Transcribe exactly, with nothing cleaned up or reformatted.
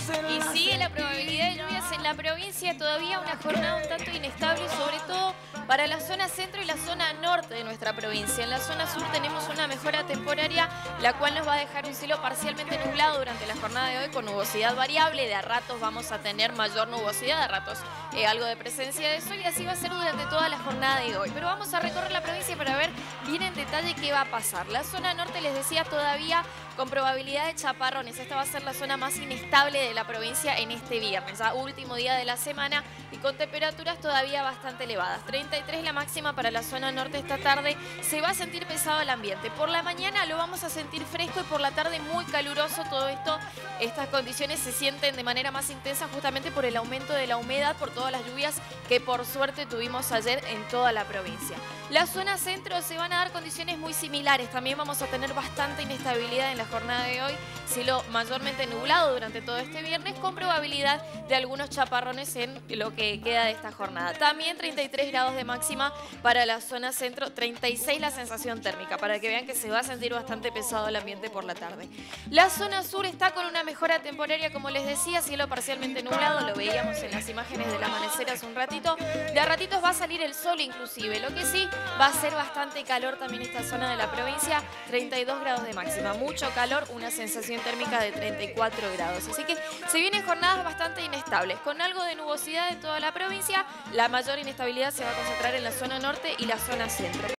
Y sigue la probabilidad de lluvias en la provincia, todavía una jornada un tanto inestable, sobre todo para la zona centro y la zona norte de nuestra provincia. En la zona sur tenemos una mejora temporaria, la cual nos va a dejar un cielo parcialmente nublado durante la jornada de hoy con nubosidad variable. De a ratos vamos a tener mayor nubosidad, de a ratos eh, algo de presencia de sol, y así va a ser durante toda la jornada de hoy. Pero vamos a recorrer la provincia para ver bien en detalle qué va a pasar. La zona norte, les decía, todavía con probabilidad de chaparrones. Esta va a ser la zona más inestable de la provincia en este viernes, ¿ah? Último día de la semana, y con temperaturas todavía bastante elevadas. treinta y tres la máxima para la zona norte esta tarde. Se va a sentir pesado el ambiente. Por la mañana lo vamos a sentir fresco y por la tarde muy caluroso. Todo esto, estas condiciones se sienten de manera más intensa justamente por el aumento de la humedad, por todas las lluvias que por suerte tuvimos ayer en toda la provincia. La zona centro se van a dar condiciones muy similares. También vamos a tener bastante inestabilidad en la jornada de hoy. Cielo mayormente nublado durante todo este viernes, con probabilidad de algunos chaparrones en lo que queda de esta jornada. También treinta y tres grados de máxima para la zona centro, treinta y seis la sensación térmica, para que vean que se va a sentir bastante pesado el ambiente por la tarde. La zona sur está con una mejora temporaria, como les decía, cielo parcialmente nublado, lo veíamos en las imágenes del amanecer hace un ratito. De a ratitos va a salir el sol inclusive, lo que sí va a ser bastante calor también esta zona de la provincia, treinta y dos grados de máxima, mucho calor, una sensación térmica de treinta y cuatro grados. Así que se vienen jornadas bastante inestables, con algo de nubosidad en toda la provincia. La mayor inestabilidad se va a concentrar en la zona norte y la zona centro.